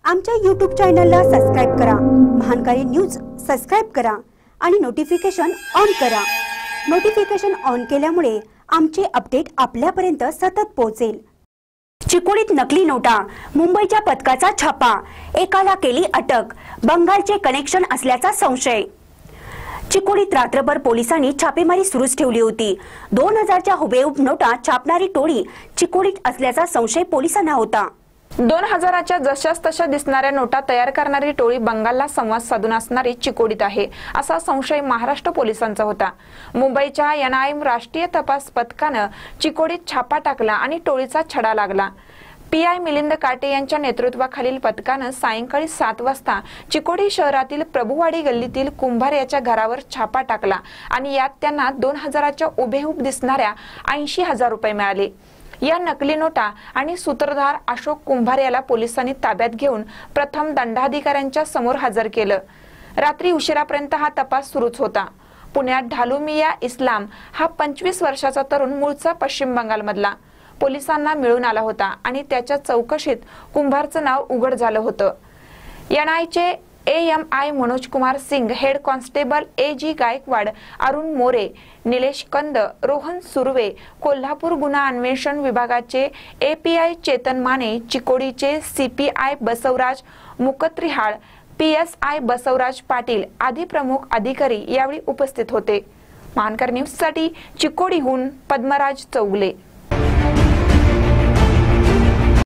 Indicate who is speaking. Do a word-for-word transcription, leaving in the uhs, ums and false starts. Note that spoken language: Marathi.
Speaker 1: आमच्या यूट्यूब चॅनलला सबस्क्राइब करा, महानकारी न्यूज सबस्क्राइब करा आणि नोटिफिकेशन ऑन करा। नोटिफिकेशन ऑन केल्यामुळे आमचे अपडेट आपल्यापर्यंत सतत पोहोचेल। चिकोडीत नकली नोटा, मुंबईच्या पथकाचा छापा, एकाला केली अटक, बंगालचे कनेक्शन असल्याचा संशय। चिकोडीत रात्रभर पोलिसांनी छापेमारी सुरूच ठेवली होती। दोन हजारच्या हुबेहूब नोटा छापणारी टोळी चिकोडीत असल्याचा संशय पोलिसांना होता।
Speaker 2: दोन हजाराच्या जशास तशा दिसणाऱ्या नोटा तयार करणारी टोळी बंगालला संवाद साधून असणारी चिकोडीत आहे, असा संशय महाराष्ट्र पोलिसांचा होता। मुंबईच्या एनआयए राष्ट्रीय तपास पथकाने चिकोडीत छापा टाकला आणि टोळीचा छडा लागला। पीआय मिलिंद काटे यांच्या नेतृत्वाखालील पथकाने सायंकाळी सात वाजता चिकोडी शहरातील प्रभुवाडी गल्लीतील कुंभार याच्या घरावर छापा टाकला आणि यात त्यांना दोन हजाराच्या उभेहूब दिसणाऱ्या ऐंशी हजार रुपये मिळाले। या नकली नोटा आणि सूत्रधार अशोक कुंभार याला पोलिसांनी ताब्यात घेऊन प्रथम दंडाधिकाऱ्यांच्या समोर हजर केलं। रात्री उशिरापर्यंत हा तपास सुरूच होता। पुण्यात ढालुमिया इस्लाम हा पंचवीस वर्षाचा तरुण मूळचा पश्चिम बंगालमधला पोलिसांना मिळून आला होता आणि त्याच्या चौकशीत कुंभारचं नाव उघड झालं होतं। एनआयचे एएमआय Manoj Kumar Singh, head constable A G Gaikwad, Arun More, Nilesh Kand, Rohan Surve, Kolhapur गुन्हा अन्वेषण विभागाचे एपीआय चेतन माने, चिकोडीचे सीपीआय बसवराज मुकत्रिहाळ, पीएसआय बसवराज पाटील आदी प्रमुख अधिकारी यावेळी उपस्थित होते। महानकर न्यूज साठी चिकोडीहून पद्मराज चौगले।